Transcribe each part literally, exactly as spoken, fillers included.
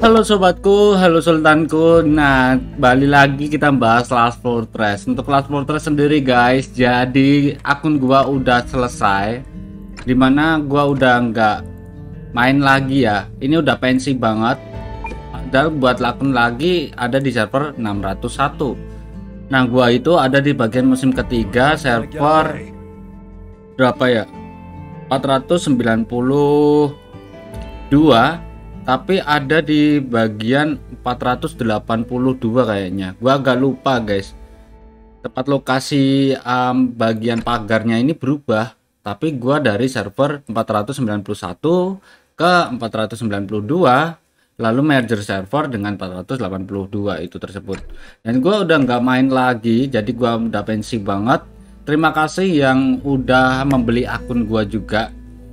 Halo sobatku, halo sultanku. Nah, balik lagi kita bahas Last Fortress. Untuk Last Fortress sendiri guys, jadi akun gua udah selesai, dimana gua udah nggak main lagi ya. Ini udah pensi banget. Dan buat akun lagi ada di server enam ratus satu. Nah, gua itu ada di bagian musim ketiga, server berapa ya? empat ratus sembilan puluh dua, tapi ada di bagian empat ratus delapan puluh dua kayaknya. Gua agak lupa guys, tempat lokasi um, bagian pagarnya ini berubah, tapi gua dari server empat ratus sembilan puluh satu ke empat ratus sembilan puluh dua, lalu merger server dengan empat ratus delapan puluh dua itu tersebut. Dan gua udah nggak main lagi, jadi gua udah pensi banget. Terima kasih yang udah membeli akun gua juga.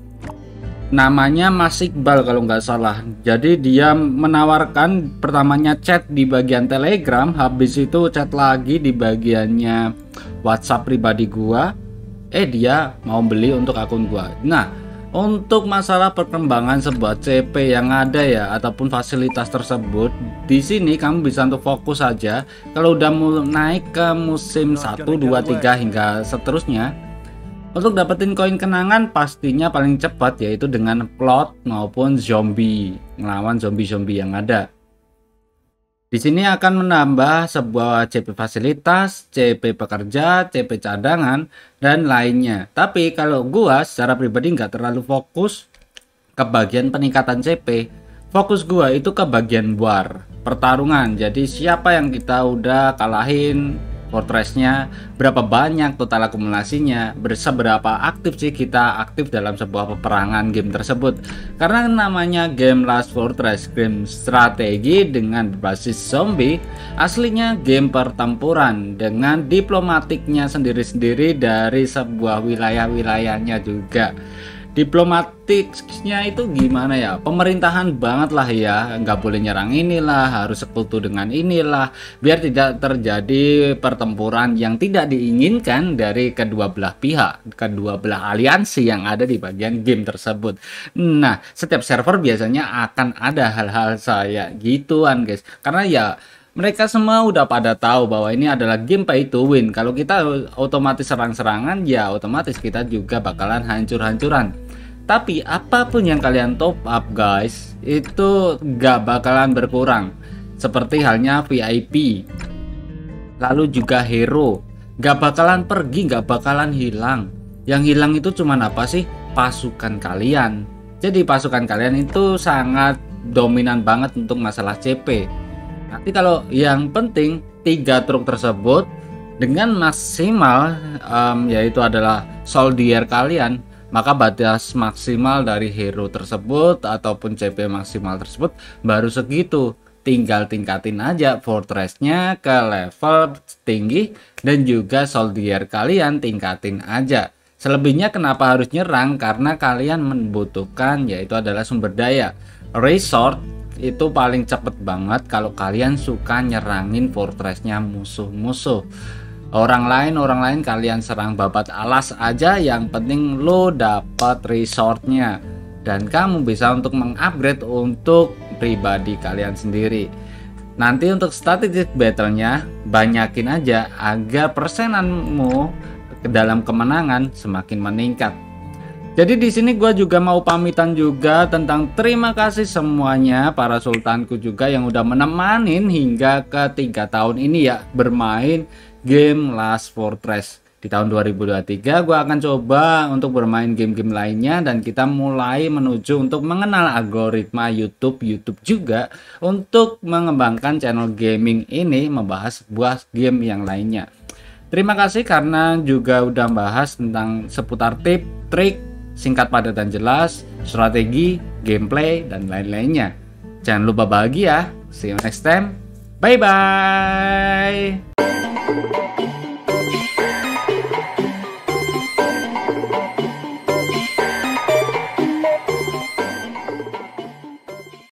Namanya Mas Iqbal kalau nggak salah. Jadi dia menawarkan pertamanya chat di bagian Telegram, habis itu chat lagi di bagiannya WhatsApp pribadi gua. Eh dia mau beli untuk akun gua. Nah, untuk masalah perkembangan sebuah C P yang ada ya ataupun fasilitas tersebut, di sini kamu bisa untuk fokus saja. Kalau udah mau naik ke musim satu, dua, tiga hingga seterusnya, untuk dapetin koin kenangan pastinya paling cepat yaitu dengan plot maupun zombie, ngelawan zombie-zombie yang ada. Di sini akan menambah sebuah C P fasilitas, C P pekerja, C P cadangan, dan lainnya. Tapi kalau gua secara pribadi nggak terlalu fokus ke bagian peningkatan C P. Fokus gua itu ke bagian war, pertarungan. Jadi siapa yang kita udah kalahin fortressnya, berapa banyak total akumulasinya, seberapa aktif sih kita aktif dalam sebuah peperangan game tersebut. Karena namanya game Last Fortress, game strategi dengan berbasis zombie, aslinya game pertempuran dengan diplomatiknya sendiri-sendiri dari sebuah wilayah-wilayahnya juga. Diplomatiknya itu gimana ya, pemerintahan banget lah ya, nggak boleh nyerang inilah, harus sekutu dengan inilah, biar tidak terjadi pertempuran yang tidak diinginkan dari kedua belah pihak, kedua belah aliansi yang ada di bagian game tersebut. Nah, setiap server biasanya akan ada hal-hal saya gituan guys, karena ya mereka semua udah pada tahu bahwa ini adalah game pay to win. Kalau kita otomatis serang-serangan, ya otomatis kita juga bakalan hancur-hancuran. Tapi apapun yang kalian top up guys, itu gak bakalan berkurang. Seperti halnya V I P, lalu juga hero, gak bakalan pergi, gak bakalan hilang. Yang hilang itu cuman apa sih? Pasukan kalian. Jadi pasukan kalian itu sangat dominan banget untuk masalah C P. Nanti kalau yang penting tiga truk tersebut dengan maksimal um, yaitu adalah soldier kalian, maka batas maksimal dari hero tersebut ataupun C P maksimal tersebut baru segitu. Tinggal tingkatin aja fortressnya ke level tinggi dan juga soldier kalian tingkatin aja. Selebihnya kenapa harus nyerang? Karena kalian membutuhkan yaitu adalah sumber daya. Resort itu paling cepet banget kalau kalian suka nyerangin fortressnya musuh-musuh. Orang lain orang lain kalian serang babat alas aja, yang penting lo dapat resortnya dan kamu bisa untuk mengupgrade untuk pribadi kalian sendiri. Nanti untuk statistik battlenya banyakin aja agar persenanmu ke dalam kemenangan semakin meningkat. Jadi di sini gue juga mau pamitan juga tentang terima kasih semuanya para sultanku juga yang udah menemanin hingga ke tiga tahun ini ya bermain game Last Fortress. Di tahun dua ribu dua puluh tiga gue akan coba untuk bermain game-game lainnya dan kita mulai menuju untuk mengenal algoritma YouTube YouTube juga untuk mengembangkan channel gaming ini, membahas sebuah game yang lainnya. Terima kasih karena juga udah bahas tentang seputar tip, trik, singkat padat dan jelas, strategi, gameplay, dan lain-lainnya. Jangan lupa bahagia. See you next time. Bye bye.